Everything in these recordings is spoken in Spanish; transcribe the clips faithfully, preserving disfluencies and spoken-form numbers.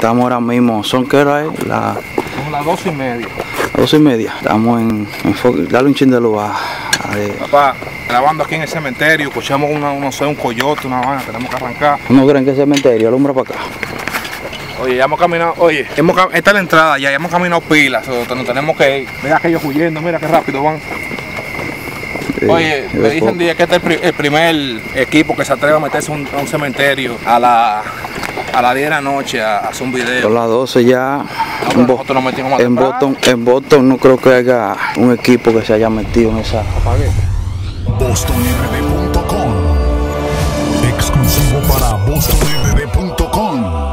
Estamos ahora mismo, ¿son qué hora es? La, Son las dos y media. Las dos y media. Estamos en, en dale un chin de luz a, a de... Papá, grabando aquí en el cementerio, escuchamos una, no sé, un coyote, una vaina, tenemos que arrancar. ¿No creen que es cementerio? Alumbra para acá. Oye, ya hemos caminado, oye, hemos, esta es la entrada, ya, ya hemos caminado pilas, o nos tenemos que ir. Mira aquellos huyendo, mira qué rápido van. Sí, oye, me dicen día que este es el, el primer equipo que se atreve a meterse a un, a un cementerio a la a las diez de la noche a, a hacer un video. A las doce ya. No, en, nosotros nos metimos más en, Boston, en Boston no creo que haya un equipo que se haya metido en esa. Apague. Boston R D punto com. Exclusivo para Boston R D punto com.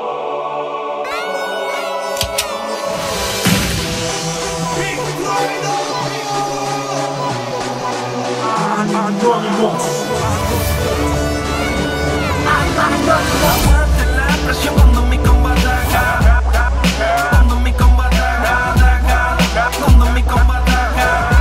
Aguante la presión cuando mi comba ataca, cuando mi comba ataca, cuando mi comba ataca.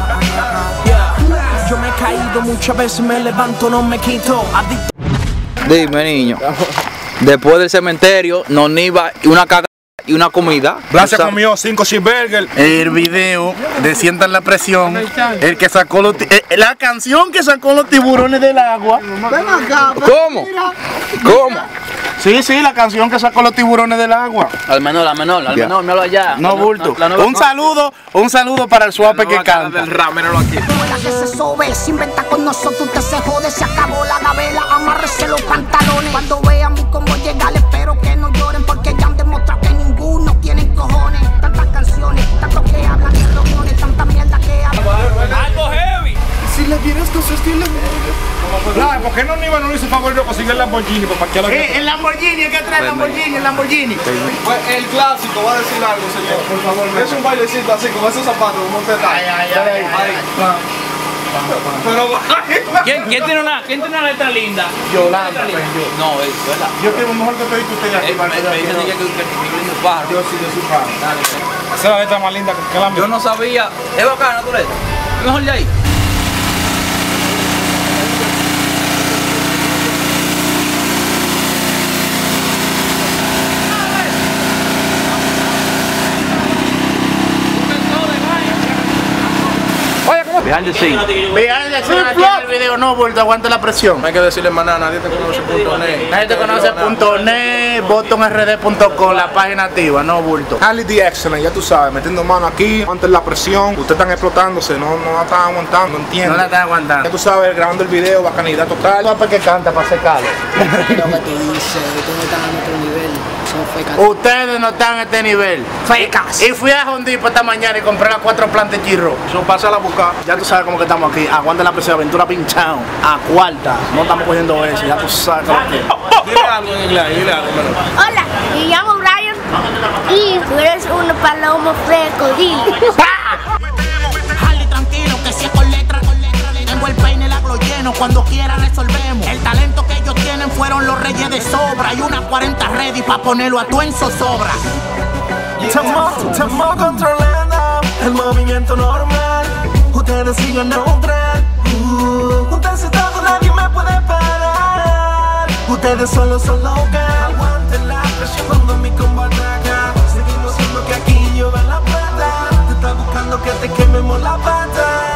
Yo me he caído muchas veces, me levanto, no me quito. Dime, niño, después del cementerio nos iba una caga y una comida. Blas se comió cinco cheeseburgers. El video de Sientan la Presión, el que sacó los eh, la canción que sacó los tiburones del agua. ¿Cómo? ¿Cómo? Sí, sí, la canción que sacó los tiburones del agua. Al menor, al menor, al menor, míralo allá. No, bulto. No, no, no, un no. saludo, un saludo para el suape que canta. Del rap, míralo aquí. La que se sobe, se inventa con nosotros, usted se jode, se acabó la gabela, amárrese los pantalones. Cuando vean mi combo llegar, espero que no lloren, porque ya han demostrado que ninguno tiene cojones. Tantas canciones, tanto que hablan de reuniones, tanta mierda que hablan. Algo heavy. Si le vieras con su estilo. Claro, ¿por qué no Niva no le hizo favor de conseguir el Lamborghini? ¿Para qué lo eh, el Lamborghini, ¿qué trae el Lamborghini? El Lamborghini. Pues el clásico, va a decir algo, señor. Por favor, es un bailecito así, con esos zapatos, como usted está. Ay, ay, ay, ay, ay. Pero, ¿Quién, ¿Quién tiene una, quién tiene una letra linda? Yolanda. No, es verdad. Yo tengo mejor que te usted aquí. Me dicen que es un pájaro. Yo sí, yo soy pájaro. Esa es la letra más linda que la mía. Yo no sabía. Es bacana tu letra. Mejor de ahí. Behind the scene. Vean el video, no, vuelta, aguante la presión. no hay que decirle más nada, nadie te conoce punto net. Nadie te conoce punto net, Boston R D punto com, la página activa, no bulto. Harley the Excellent, ya tú sabes, metiendo mano aquí, antes la presión, ustedes están explotándose, no, no la están aguantando, entiendo. No la están aguantando. Ya tú sabes, grabando el video, bacanidad total. ¿Para qué canta? Para secarlo. Lo que te dice, ustedes están a nuestro nivel, son fecas. Ustedes no están a este nivel. Fecas. Y fui a Home Depot esta mañana y compré las cuatro plantas de chirro. Eso pasa a la buscar. Ya tú sabes cómo que estamos aquí. Aguanta la presión, aventura pinchado. A cuarta. No estamos cogiendo eso. Ya tú sabes cómo que. Dile algo en inglés, dile algo. Hola, me llamo Brian y tú eres un palomo fresco, dile. Harley tranquilo, que si es con letra, con letra, le tengo el peine, el aglo lleno, cuando quiera resolvemos. El talento que ellos tienen fueron los reyes de sobra y unas cuarenta ready pa' ponerlo a tu en zozobra. Estamos controlando el movimiento normal. Ustedes siguen neutral. Uh, Júntense todos, nadie me puede parar. Ustedes solo son locales. Aguanten la presión cuando mi combo ataca. Seguimos siendo que aquí yo veo la plata. Te está buscando que te quememos la pata.